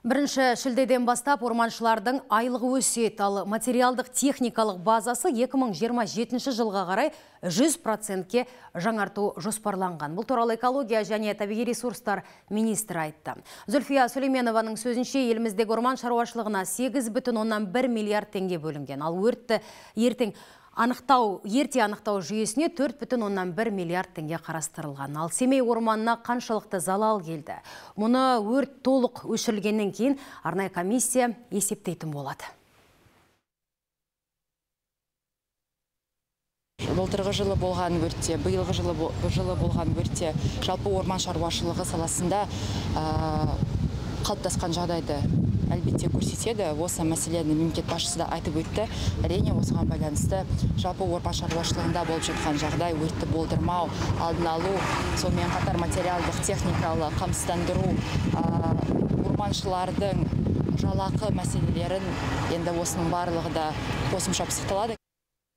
Бірінші шілдеден бастап орманшылардың айлығы өседі, ал материалдық техникалық базасы 2027 жылға қарай 100%-ке жаңарту жоспарланған. Бұл туралы экология және табиғи ресурстар министрі айтты. Зүлфия Сүлейменованың сөзінше, еліміздегі орман шаруашылығына 8,1 миллиард теңге бөлінген. Ал өртті ерте анықтау жүйесіне 4,1 миллиард теңге қарастырылған. Ал Семей орманына қаншалықты залал келді? Мұны өрт толық өшірілгеннен кейін арнайы комиссия есептейтін болады. Былтырғы жылы болған өртте, биылғы жылы болған өртте жалпы орман шаруашылығы саласында қалыптасқан жағдайды әлбетте көрсетеді. Осы мәселені мемлекет басшысы да айтып өтті. Әрине осыған байланысты жалпы орман шаруашылығында болып жатқан жағдай өртті болдырмау, алдын алу, сонымен қатар материалдық техникалық қамсыздандыру, орманшылардың жалақы мәселелерін енді осының барлығы да қосымша пысықталады.